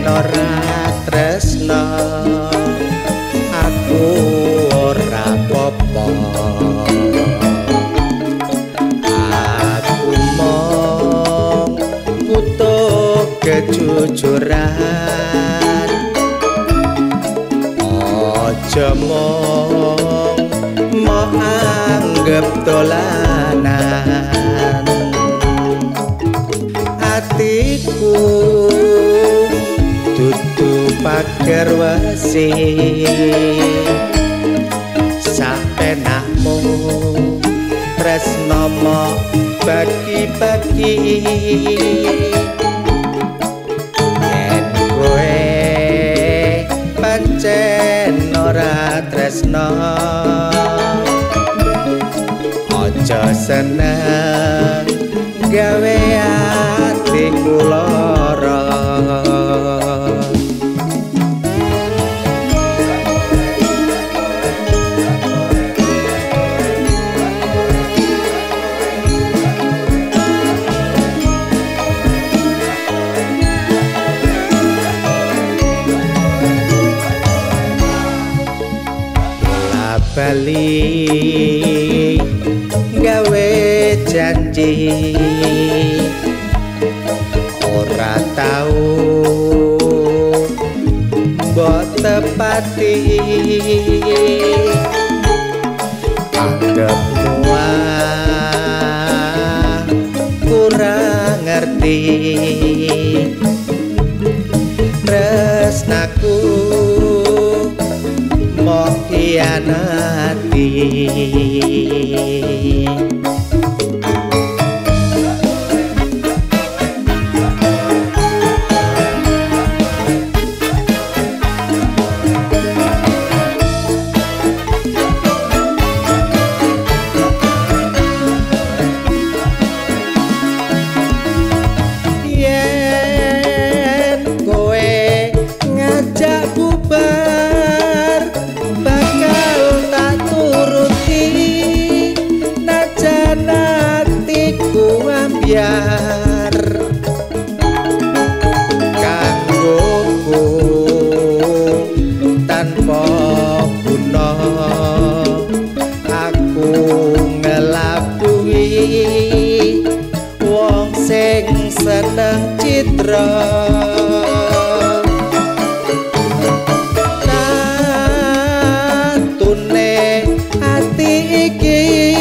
ora tresno aku ora popo aku mong butuh kejujuran aja mong mau anggap dolanan atiku dudu pager wesi sapenakmu tresno mo bagi-bagi yen kowe pancen ora tresno aja seneng gawe atiku lara bali gawe janji ora tau mbok tepati anggapmu kurang ngerti tresnaku mau khianati yen kowe ngajak bubar bakal tak turuti najan atiku ambyar kanggoku tanpa guna aku ngelabuhi wong sing seneng citra natune ati iki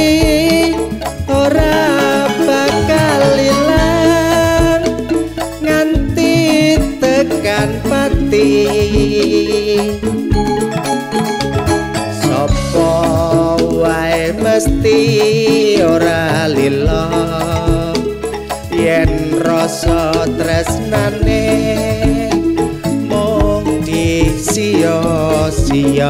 ora bakal ilang nganti tekan pati sapa wae mesti ora lila yen rasa tresnane mung disia-sia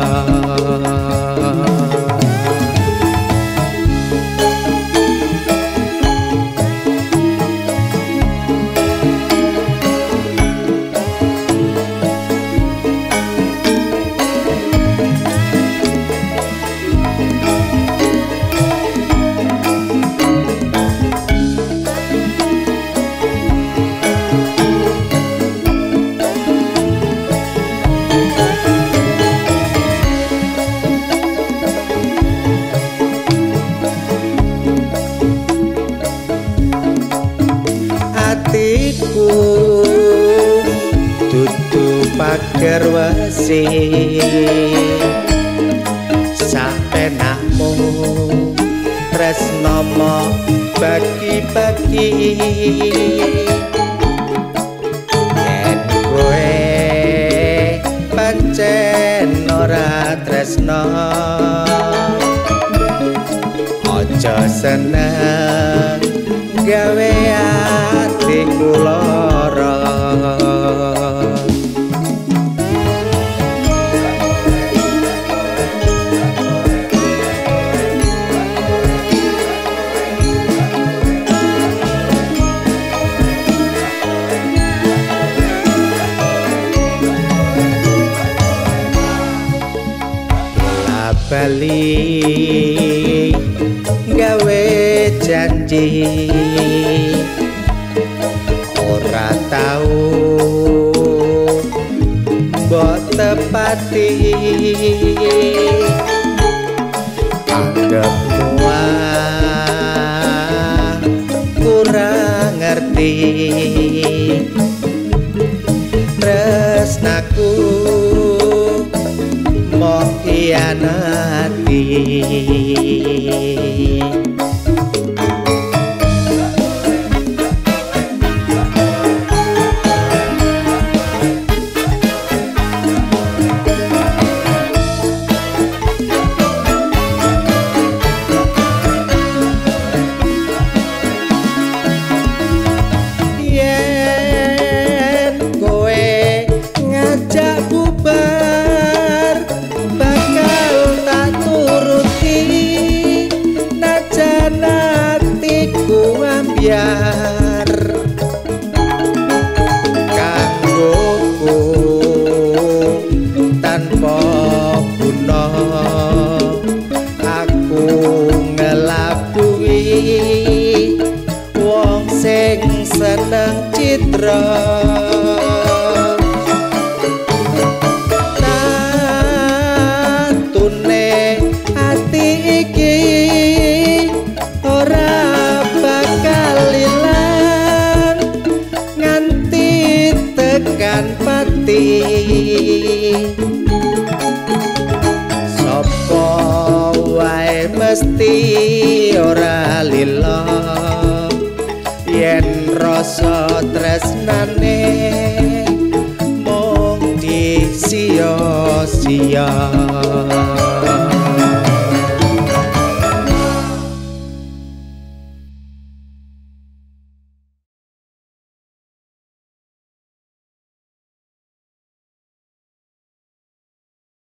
atiku dudu pager wesi sapenakmu tresno mo bagi-bagi yen kowe pancen ora tresno aja seneng gawe atiku lara bali gawe janji ora tau ati anggapmu kurang ngerti tresnaku mau hianati biar kanggoku tanpa guna aku ngelabui wong sing seneng citra tatune ati iki ora tekan pati sapa wae mesti ora lila yen rasa tresnane mung disia-sia